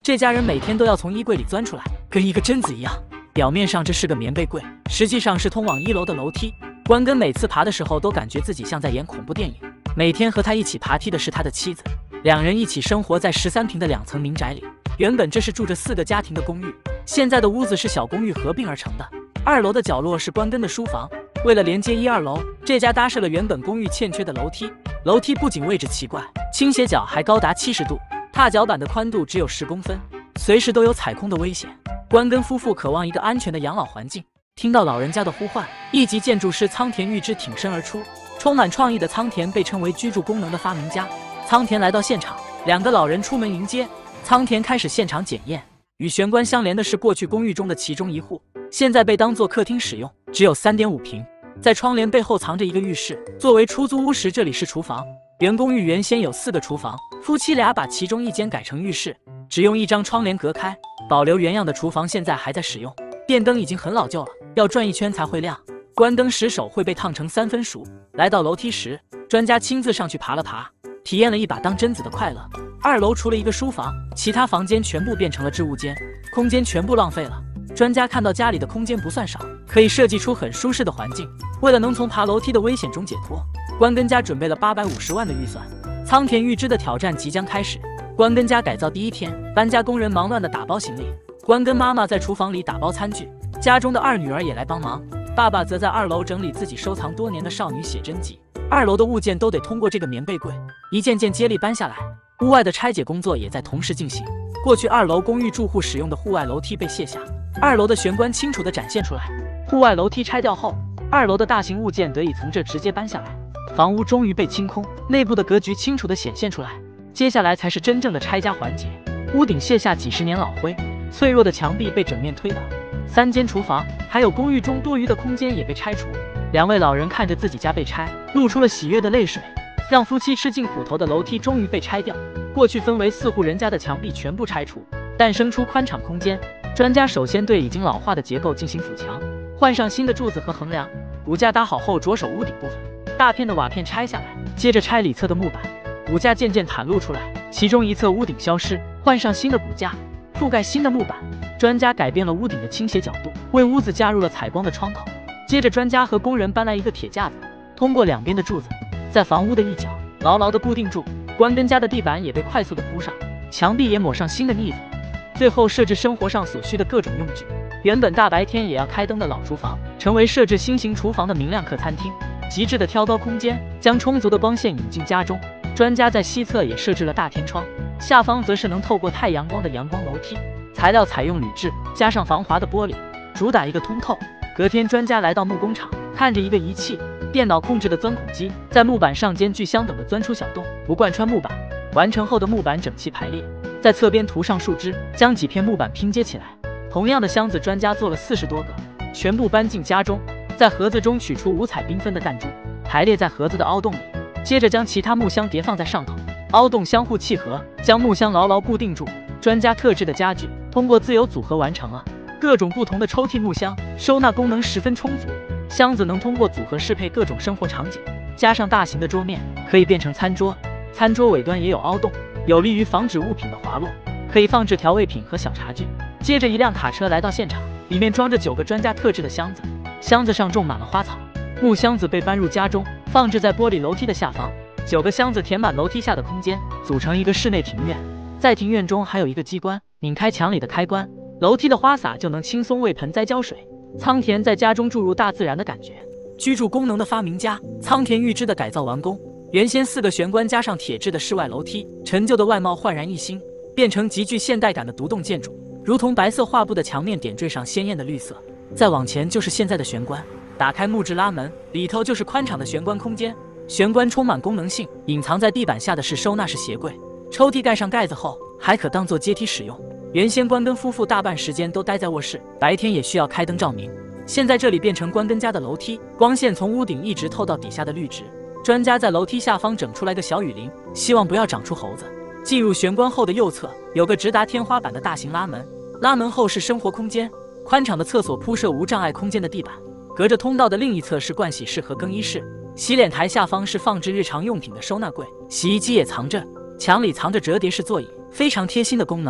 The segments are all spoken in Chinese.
这家人每天都要从衣柜里钻出来，跟一个贞子一样。表面上这是个棉被柜，实际上是通往1楼的楼梯。关根每次爬的时候都感觉自己像在演恐怖电影。每天和他一起爬梯的是他的妻子，两人一起生活在13平的2层民宅里。原本这是住着4个家庭的公寓，现在的屋子是小公寓合并而成的。2楼的角落是关根的书房，为了连接1、2楼，这家搭设了原本公寓欠缺的楼梯。楼梯不仅位置奇怪，倾斜角还高达70度，踏脚板的宽度只有10公分，随时都有踩空的危险。关根夫妇渴望一个安全的养老环境，听到老人家的呼唤，一级建筑师仓田裕之挺身而出。充满创意的仓田被称为居住功能的发明家。仓田来到现场，2个老人出门迎接。仓田开始现场检验。与玄关相连的是过去公寓中的其中一户，现在被当作客厅使用，只有3.5平。在窗帘背后藏着一个浴室，作为出租屋时这里是厨房。原公寓原先有4个厨房，夫妻俩把其中一间改成浴室，只用1张窗帘隔开，保留原样的厨房现在还在使用。电灯已经很老旧了，要转一圈才会亮，关灯时手会被烫成3分熟。来到楼梯时，专家亲自上去爬了爬，体验了一把当贞子的快乐。2楼除了一个书房，其他房间全部变成了置物间，空间全部浪费了。专家看到家里的空间不算少，可以设计出很舒适的环境。为了能从爬楼梯的危险中解脱，关根家准备了850万的预算。仓田裕之的挑战即将开始。关根家改造第1天，搬家工人忙乱地打包行李，关根妈妈在厨房里打包餐具，家中的2女儿也来帮忙，爸爸则在2楼整理自己收藏多年的少女写真集。2楼的物件都得通过这个棉被柜，一件件接力搬下来。屋外的拆解工作也在同时进行。过去2楼公寓住户使用的户外楼梯被卸下，2楼的玄关清楚地展现出来。户外楼梯拆掉后，2楼的大型物件得以从这直接搬下来，房屋终于被清空，内部的格局清楚地显现出来。接下来才是真正的拆家环节。屋顶卸下几10年老灰，脆弱的墙壁被整面推倒，3间厨房还有公寓中多余的空间也被拆除。2位老人看着自己家被拆，露出了喜悦的泪水。让夫妻吃尽苦头的楼梯终于被拆掉，过去分为4户人家的墙壁全部拆除，诞生出宽敞空间。专家首先对已经老化的结构进行补强，换上新的柱子和横梁。骨架搭好后，着手屋顶部分，大片的瓦片拆下来，接着拆里侧的木板。骨架渐渐袒露出来，其中一侧屋顶消失，换上新的骨架，覆盖新的木板。专家改变了屋顶的倾斜角度，为屋子加入了采光的窗口。接着专家和工人搬来一个铁架子，通过2边的柱子，在房屋的一角牢牢地固定住。关根家的地板也被快速地铺上，墙壁也抹上新的腻子。最后设置生活上所需的各种用具。原本大白天也要开灯的老厨房，成为设置新型厨房的明亮客餐厅。极致的挑高空间，将充足的光线引进家中。专家在西侧也设置了大天窗，下方则是能透过太阳光的阳光楼梯。材料采用铝制，加上防滑的玻璃，主打一个通透。隔天，专家来到木工厂，看着一个仪器，电脑控制的钻孔机在木板上间距相等的钻出小洞，不贯穿木板。完成后的木板整齐排列，在侧边涂上树枝，将几片木板拼接起来。同样的箱子，专家做了40多个，全部搬进家中。在盒子中取出5彩缤纷的弹珠，排列在盒子的凹洞里。接着将其他木箱叠放在上头，凹洞相互契合，将木箱牢牢固定住。专家特制的家具通过自由组合完成了。各种不同的抽屉木箱，收纳功能十分充足。箱子能通过组合适配各种生活场景，加上大型的桌面，可以变成餐桌。餐桌尾端也有凹洞，有利于防止物品的滑落，可以放置调味品和小茶具。接着一辆卡车来到现场，里面装着9个专家特制的箱子，箱子上种满了花草。木箱子被搬入家中，放置在玻璃楼梯的下方。9个箱子填满楼梯下的空间，组成一个室内庭院。在庭院中还有一个机关，拧开墙里的开关，楼梯的花洒就能轻松为盆栽浇水。仓田在家中注入大自然的感觉。居住功能的发明家仓田裕之的改造完工。原先4个玄关加上铁质的室外楼梯，陈旧的外貌焕然一新，变成极具现代感的独栋建筑，如同白色画布的墙面点缀上鲜艳的绿色。再往前就是现在的玄关，打开木质拉门，里头就是宽敞的玄关空间。玄关充满功能性，隐藏在地板下的是收纳式鞋柜，抽屉盖上盖子后还可当做阶梯使用。原先关根夫妇大半时间都待在卧室，白天也需要开灯照明，现在这里变成关根家的楼梯，光线从屋顶一直透到底下的绿植。专家在楼梯下方整出来个小雨林，希望不要长出猴子。进入玄关后的右侧有个直达天花板的大型拉门，拉门后是生活空间，宽敞的厕所铺设无障碍空间的地板，隔着通道的另一侧是盥洗室和更衣室。洗脸台下方是放置日常用品的收纳柜，洗衣机也藏着，墙里藏着折叠式座椅，非常贴心的功能。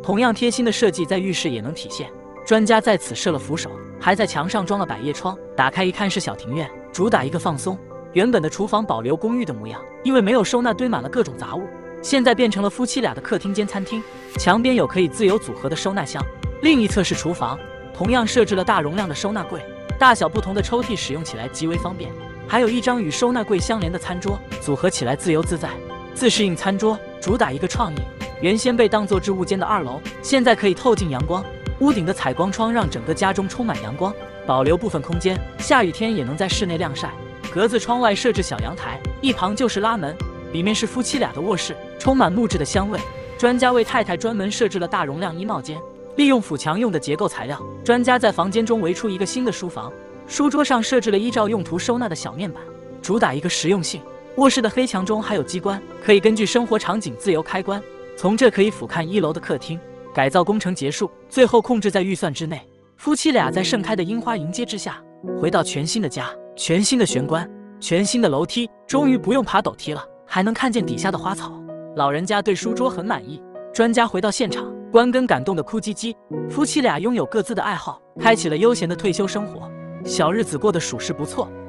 同样贴心的设计在浴室也能体现。专家在此设了扶手，还在墙上装了百叶窗，打开一看是小庭院，主打一个放松。原本的厨房保留公寓的模样，因为没有收纳堆满了各种杂物，现在变成了夫妻俩的客厅兼餐厅。墙边有可以自由组合的收纳箱，另一侧是厨房，同样设置了大容量的收纳柜，大小不同的抽屉使用起来极为方便。还有一张与收纳柜相连的餐桌，组合起来自由自在。自适应餐桌主打一个创意，原先被当作置物间的2楼，现在可以透进阳光。屋顶的采光窗让整个家中充满阳光，保留部分空间，下雨天也能在室内晾晒。格子窗外设置小阳台，一旁就是拉门，里面是夫妻俩的卧室，充满木质的香味。专家为太太专门设置了大容量衣帽间，利用phủ墙用的结构材料，专家在房间中围出一个新的书房。书桌上设置了依照用途收纳的小面板，主打一个实用性。卧室的黑墙中还有机关，可以根据生活场景自由开关，从这可以俯瞰1楼的客厅。改造工程结束，最后控制在预算之内。夫妻俩在盛开的樱花迎接之下，回到全新的家，全新的玄关，全新的楼梯，终于不用爬陡梯了，还能看见底下的花草。老人家对书桌很满意。专家回到现场，关根感动的哭唧唧。夫妻俩拥有各自的爱好，开启了悠闲的退休生活，小日子过得属实不错。